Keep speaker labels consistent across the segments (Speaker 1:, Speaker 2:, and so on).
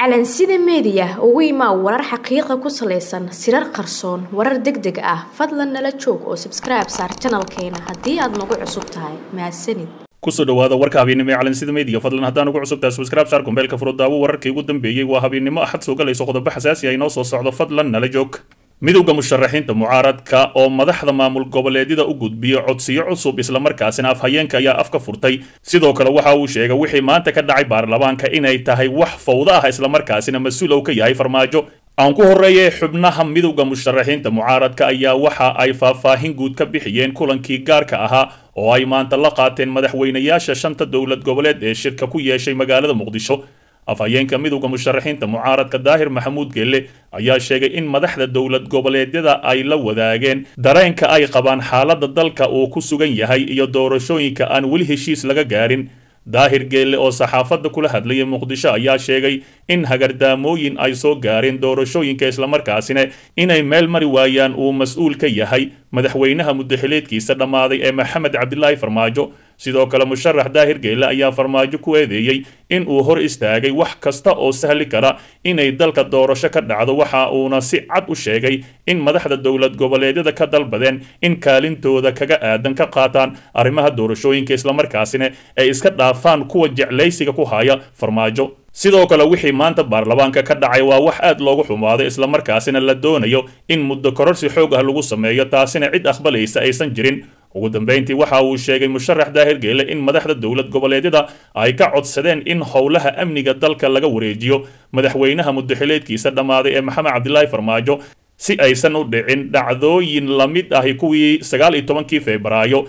Speaker 1: calansida media ugu imaa warar xaqiiqo ku saleysan sirar qarsoon warar degdeg ah fadlan nala joog oo subscribe saar channelkeena haddii aad nagu cusub tahay mahadsanid
Speaker 2: kusoo dhawaada warka habeenimo ee calansida media fadlan haddaan ugu cusub tahay subscribe saar kumbeelka furo daawo wararkii ugu dambeeyay waa habeenimo axad soo galayso qodobo xasaasi ah inoo soo socdo fadlan nala joog midowga musharaxiinta mucaaradka oo madaxda maamul goboleedyada u gudbiyay codsiyo cusub isla markaasina afhayeenka ayaa afka furtay sidoo kale waxa uu sheegay wixii maanta ka dhacay baarlamaanka inay tahay wax fawdo ah isla markaasina mas'uul uu ka yahay farmaajo aan ku horeeyay xubnaha midowga musharaxiinta mucaaradka ayaa waxa ay faahfaahin guud ka bixiyeen kulankii gaarka ahaa oo ay maanta la qaateen madaxweynayaasha shanta dowlad goboleed ee shirka ku yeeshay magaalada muqdisho afhayeenka midowga musharaxiinta mucaaradka daahir maxamuud geelle ayaa sheegay in madaxda dowlad goboleedyada ay la wadaageen dareenka ay qabaan xaaladda dalka uu ku sugan yahay iyo doorashooyinka aan weli heshiis laga gaarin daahir geelle oo saxaafadda kula hadlayay muqdisho ayaa sheegay in hagardaamooyin ay soo gaareen doorashooyinka islamarkaasina inay meel mari waayaan uu mas-uul ka yahay madaxweynaha muddaxileedkiisa dhammaaday ee maxamed cabdilaahi farmaajo sidoo kale musharax daahir geelle ayaa farmaajo ku eedeeyey in uu hor istaagay wax kasta oo sahli kara inay dalka doorasho ka dhacdo waxa uuna si cad u sheegay in madaxda dowlad goboleedyada ka dalbadeen in kaalintooda kaga aadan ka qaataan arrimaha doorashooyinka islamarkaasina ay iska dhaafaan kuwa jeclaysiga ku haya farmaajo sidoo kale wixii maanta baarlamaanka ka dhacay waa wax aad loogu xumaaday islamarkaasina la doonayo in muddo kororsi xoog ah lagu sameeyo taasina cid aqbalaysa aysan jirin ugu dambeyntii waxa uu sheegay musharax daahir geelle in madaxda dowlad goboleedyada ay ka codsadeen in howlaha amniga dalka laga wareejiyo madaxweynaha muddaxileedkiisa dhammaaday ee maxamed cabdilaahi farmaajo si aysan u dhicin dhacdooyin la mid ahi kuwii 19 Febraayo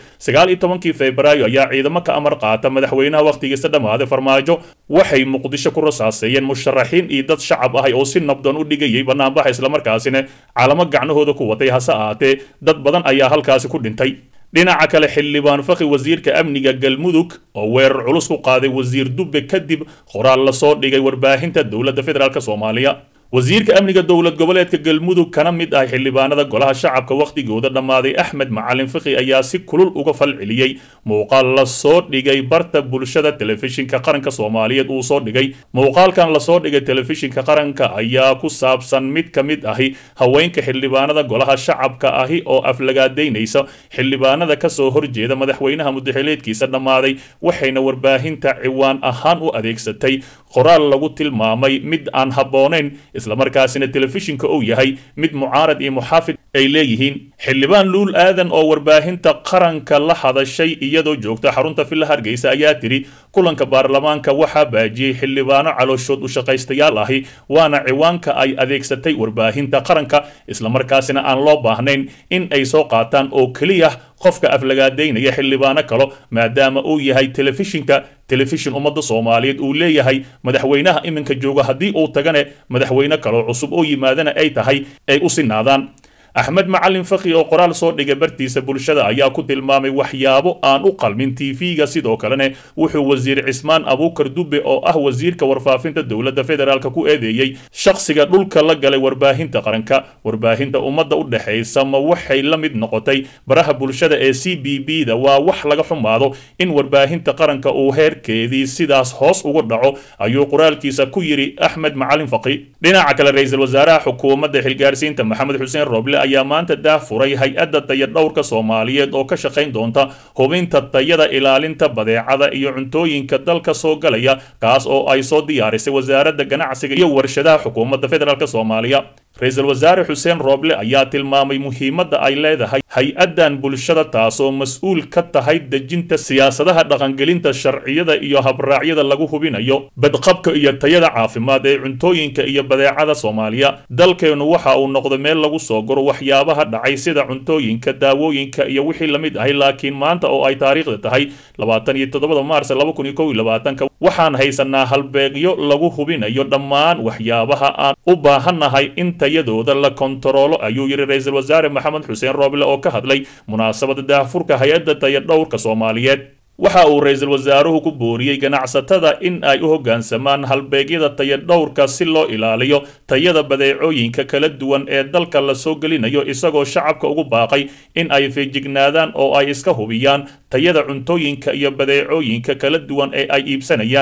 Speaker 2: 19 Febraayo ayaa ciidamo ka amar qaata madaxweynaha waqtigiisa dhammaaday farmaajo waxay muqdisho ku rasaaseeyeen musharaxiin iyo dad shacab ah oo si nabdoon u dhigayay banaanbaxa islamarkaasina calamo gacnahooda ku watay hase ahaatee dad badan ayaa halkaasi ku dhintay dhinaca kale xildhibaan fakhi wasiirka amniga galmudug oo weerar culus ku qaaday wasiir dubbe kadib qoraal la soo dhigay warbaahinta dowladda federaalka Soomaaliya wasiirka amniga dowlad goboleedka galmudug kana mid ah xildhibaanada golaha shacabka waqtigooda dhammaaday axmed macalin fakhi ayaa si kulul uga falceliyay muuqaal la soo dhigay barta bulshada telefishinka qaranka Soomaaliyeed uu soo dhigay muuqaalkan la soo dhigay telefishinka qaranka ayaa ku saabsan mid ka mid ahi haweenka xildhibaanada golaha shacabka ahi oo aflagaadeynaysa xildhibaanada ka soo horjeeda madaxweynaha muddaxileedkiisa dhammaaday waxayna warbaahinta ciwaan ahaan u adeegsatay qoraal lagu tilmaamay mid aan habboonayn islamarkaasina telefishinka uu yahay mid mucaarad iyo muxaafid ay leeyihiin xildhibaan luul aadan oo warbaahinta qaranka la hadashay iyadoo joogta xarunta villa hargeysa ayaa tiri kulanka baarlamaanka waxaa baajiyay xildhibaano calooshood u shaqaystayaal ahi waana ciwaanka ay adeegsatay warbaahinta qaranka islamarkaasina aan loo baahnayn in ay soo qaataan oo keliya qofka aflagaadeynaya xildhibaano kale maadaama uu yahay telefishin ummadda Soomaaliyeed uu leeyahay madaxweynaha iminka jooga haddii uu tagane madaxweyne kale cusub oo yimaadana ay tahay ay u sinaadaan axmed macalin fakhi oo qoraal soo dhigay bartiisa bulshada ayaa ku tilmaamay waxyaabo aan u qalmin TV-ga sidoo kalena wuxuu wasiir Cismaan Abuukar Dubbe oo ah wasiirka warfaafinta dowladda federaalka ku eedeeyay shakhsiga dhulka la galay warbaahinta qaranka warbaahinta ummadda u dhaxaysa ma waxay la mid noqotay baraha bulshada ee CBB-da waa wax laga xumaado in warbaahinta qaranka uu heerkeedii sidaas hoos uga dhaco ayuu qoraalkiisa ku yiri axmed macalin fakhi dhinaca kale ra'iisul wasaaraha xukuumadda xilgaarsiinta maxamed xuseen Roble ayaa maanta daafuray hay'adda tayadhowrka Soomaaliyeed oo ka shaqayn doonta hubinta tayada ilaalinta badeecada iyo cuntooyinka dalka soo galaya kaas oo ay soo diyaarisay wasaaradda ganacsiga iyo warshadaha xukuumadda federaalka Soomaaliya ra'iisul wasaare xuseen Roble ayaa tilmaamay muhiimadda ay leedahay hay'addan bulshada taasoo mas'uul ka tahay dejinta siyaasadaha dhaqangelinta sharciyada iyo habraacyada lagu hubinayo badqabka iyo tayada caafimaad ee cuntooyinka iyo badeecada Soomaaliya dalkeenu waxa uu noqday meel lagu soo guro waxyaabaha dhacay sida cuntooyinka daawooyinka iyo wixii la mid ah laakiin maanta oo ay taariikhda tahay 27 Maars 2021 waxaan haysanaa halbeegyo lagu hubinayo dhammaan waxyaabaha aan u baahanahay in tayadooda la kontaroolo ayuu yiri ra'iisul wasaare maxamed xuseen Roble oo ka hadlay munaasabada daahfurka hay'adda tayadhowrka Soomaaliyeed waxa uu ra'iisul wasaaruhu ku booriyay ganacsatada in ay u hoggaansamaan halbeegyada tayadhowrka si loo ilaaliyo tayada badeecooyinka kala duwan ee dalka la soo gelinayo isagoo shacabka ugu baaqay in ay feejignaadaan oo ay iska hubiyaan tayada cuntooyinka iyo badeecooyinka kala duwan ee ay iibsanayaan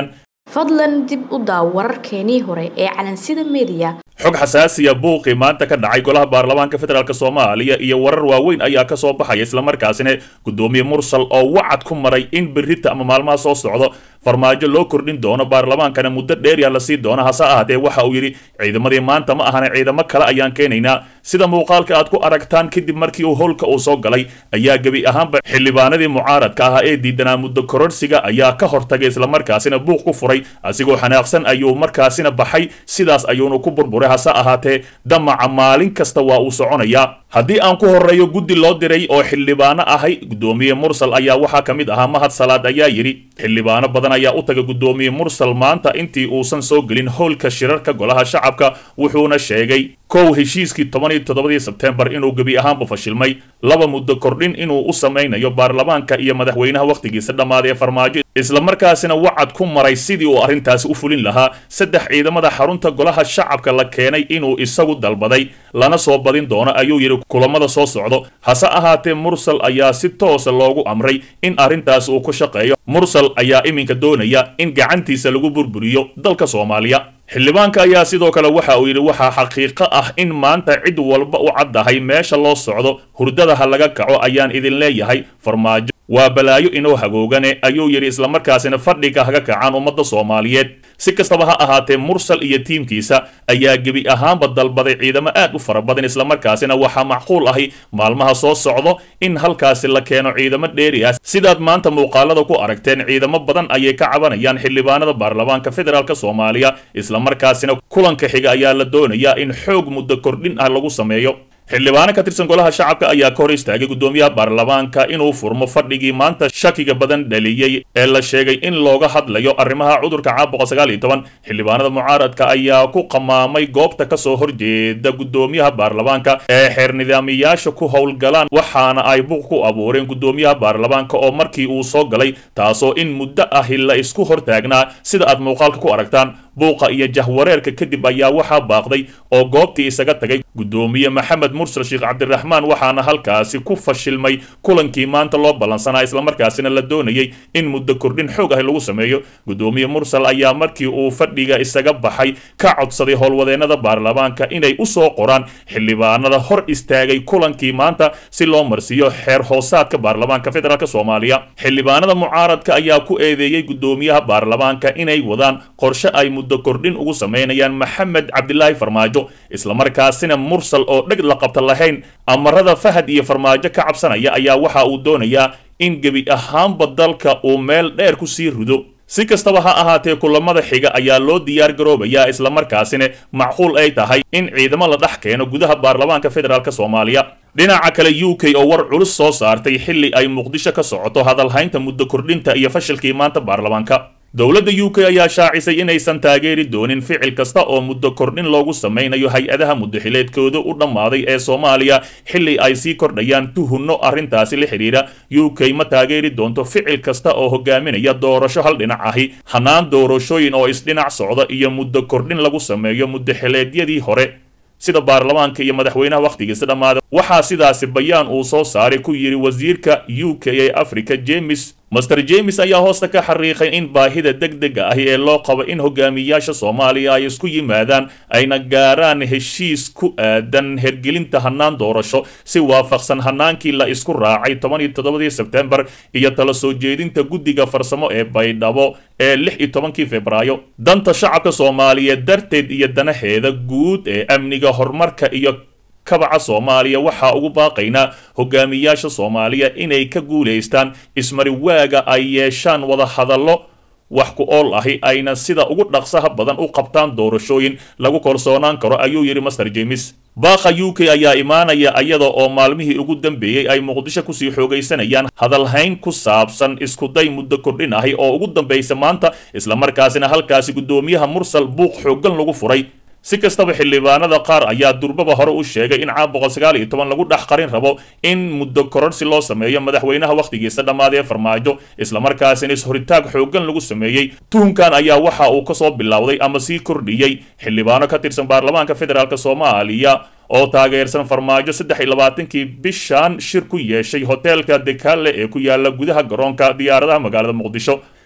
Speaker 1: fadlan dib u daaw wararkeenii hore ee calansida media.
Speaker 2: xog xasaasiya buuqii maanta ka dhacay golaha baarlamaanka federaalk Soomaaliya iyo warar waaweyn ayaa ka soo baxay isla markaasina gudoomiye Mursal oo wacad ku maray in berrita ama maalmaha soo socdo farmaajo loo kordhin doono baarlamaankana muddo dheer la sii doono hase ahaatee waxa uu yiri ciidamadii maanta ma ahan ciidamo kale ayaan keenaynaa sida muuqaalka aad ku aragtaan kadib markii uu howlka uu soo galay ayaa gabi ahaanba xildhibaanadii mucaaradka ah ee diidanaa muddo kororsiga ayaa ka hortagay isla markaasina buuq ku furay asigoo xanaaqsan ayuu markaasina baxay sidaas ayuuna ku burburay hase ahaatee damaca maalin kasta waa uu soconayaa haddii aan ku horeeyo guddi loo diray oo xildhibaano ahay gudoomiye Mursal ayaa waxaa kamid ahaa Mahad Salaad ayaa yiri xildhibaano badan ayaa u tagay gudoomiye Mursal maanta intii uusan soo gelin howlka shirarka golaha shacabka wuxuuna sheegay kow heshiiskii 17 Sebtembar inuu gabi ahaanba fashilmay laba muddo kordhin inuu u sameynayo baarlamaanka iyo madaxweynaha waqtigiisa dhamaaday farmaajo isla markaasina wacad ku maray sidii uu arintaasi u fulin lahaa saddex ciidamada xarunta golaha shacabka la keenay inuu isagu dalbaday lana soo badin doono ayuu yiri kulamada soo socdo hase ahaatee Mursal ayaa si toos loogu amray in arintaasi uu ku shaqeeyo Mursal ayaa iminka doonaya in gacantiisa lagu burburiyo dalka Soomaaliya xildhibaanka ayaa sidoo kale waxa uu yiri waxa xaqiiqo ah in maanta cid walba u caddahay meesha loo socdo hurdada ha laga kaco ayaan idin leeyahay farmaajo waa balaayo inoo hagoogane ayuu yiri isla markaasina fadhiga haga kacaan ummadda Soomaaliyeed si kastaba ha ahaatee Mursal iyo tiimkiisa ayaa gabi ahaanba dalbaday ciidamo aad u fara badan isla markaasina waxa macquul ahi maalmaha soo socdo in halkaasi la keeno ciidamo dheeri ah sidaad maanta muuqaalada ku aragteen ciidamo badan ayay ka cabanayaan xildhibaanada baarlamaanka federaalk Soomaaliya isla markaasina kulanka xiga ayaa la doonayaa in xoog muddo kordhin ah lagu sameeyo xildhibaano ka tirsan golaha shacabka ayaa ka hor istaagay gudoomiyaha baarlamaanka inuu furmo fadhigii maanta shakiga badan dhaliyay ee la sheegay in looga hadlayo arrimaha cudurka caabuqa 19 xildhibaanada mucaaradka ayaa ku qamaamay goobta ka soo horjeeda gudoomiyaha baarlamaanka ee xeer nidaamiyaasha ku howlgalaan waxaana ay buuq ku abuureen gudoomiyaha baarlamaanka oo markii uu soo galay taasoo in muddo ah la isku hortaagnaa sida aad muuqaalka ku aragtaan buuqa iyo jahwareerka kadib ayaa waxaa baaqday oo goobtii isaga tagay gudoomiye Maxamed Mursal Sheekh Cabdiraxmaan waxaana halkaasi ku fashilmay kulankii maanta loo balansanaa isla markaasina la doonayay in muddo kordhin xoog ah lagu sameeyo gudoomiye Mursal ayaa markii uu fadhiga isaga baxay ka codsaday howlwadeenada baarlamaanka inay u soo qoraan xildhibaanada hor istaagay kulankii maanta si loo marsiyo xeer hoosaadka baarlamaanka federaalk Soomaaliya xildhibaanada mucaaradka ayaa ku eedeeyay gudoomiyaha baarlamaanka inay wadaan qorshe ay muddo kordhin ugu sameynayaan Maxamed Cabdilaahi Farmaajo isla markaasina Mursal oo dhag la qabta lahayn amarada Fahad iyo Farmaajo ka cabsanaya ayaa waxa uu doonayaa in gabi ahaanba dalka uu meel dheer ku sii rido si kastaba ha ahaatee kulamada xiga ayaa loo diyaar garoobayaa isla markaasina macquul ay tahay in ciidamo la dhex keeno gudaha baarlamaanka federaalk Soomaaliya dhinaca kale UK oo war culus soo saartay xilli ay Muqdisho ka socoto hadalhaynta muddo kordhinta iyo fashilkii maanta baarlamaanka dowladda UK ayaa shaacisay inaysan taageeri doonin ficil kasta oo muddo kordhin loogu sameynayo hay-adaha muddaxileedkooda u dhammaaday ee Soomaaliya xilli ay sii kordhayaan tuhunno arrintaasi la xiriira UK ma taageeri doonto ficil kasta oo hogaaminaya doorasho hal dhinac ahi hanaan doorashooyin oo isdhinac socda iyo muddo kordhin lagu sameeyo muddaxileedyadii hore sida baarlamaanka iyo madaxweynaha waqtigiisa dhamaaday waxaa sidaasi bayaan uu soo saaray ku yiri wasiirka UK ee Africa Master James ayaa hoosta ka xariiqay in baahida degdega ah ee loo qabo in hogaamiyaasha Soomaaliya ay isku yimaadaan ayna gaaraan heshiis ku aadan hergelinta hanaan doorasho si waafaqsan hanaankii la isku raacay 17 Sebtembar iyo tala soo jeedinta guddiga farsamo ee Baydhabo ee 16 Febraayo danta shacabka Soomaaliyeed darteed iyo danaheeda guud ee amniga horumarka iyo kabaca Soomaaliya waxa ugu baaqaynaa hogaamiyaasha Soomaaliya inay ka guuleystaan ismari waaga ay yeeshaan wada hadallo wax ku ool ahi ayna sida ugu dhaqsaha badan u qabtaan doorashooyin lagu kalsoonaan karo ayuu yiri Master James baaqa UK ayaa imaanaya iyada oo maalmihii ugu dambeeyay ay Muqdisho ku sii xoogaysanayaan hadalhayn ku saabsan isku day muddo kordhin ahi oo ugu dambeeyay maanta isla markaasina halkaasi gudoomiyaha Mursal buuq xoogan lagu furay si kastaba xildhibaanada qaar ayaa durbaba hore u sheegay in caabuqa 19 lagu dhax qarin rabo in muddo kororsi loo sameeyo madaxweynaha waqtigiisa dhamaaday Farmaajo isla markaasina is-horitaag xoogan lagu sameeyay tuhunkan ayaa waxa uu ka soo bilowday ama sii kordhiyay xildhibaano ka tirsan baarlamaanka federaalk Soomaaliya oo taageersan Farmaajo 23 bishan shir ku yeeshay hotelka Dekale ee ku yaala gudaha garoonka diyaaradaha magaalada Muqdisho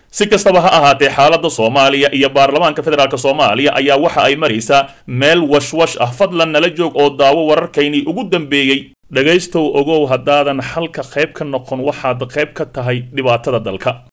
Speaker 2: si kastaba ha ahaatee xaaladda soomaaliya iyo baarlamaanka federaalk soomaaliya ayaa waxa ay maraysaa meel washwash ah. fadlan nala joog oo daawo wararkaynii ugu dambeeyey. dhegaystow ogow haddaadan xalka qayb ka noqon waxaad qayb ka tahay dhibaatada dalka.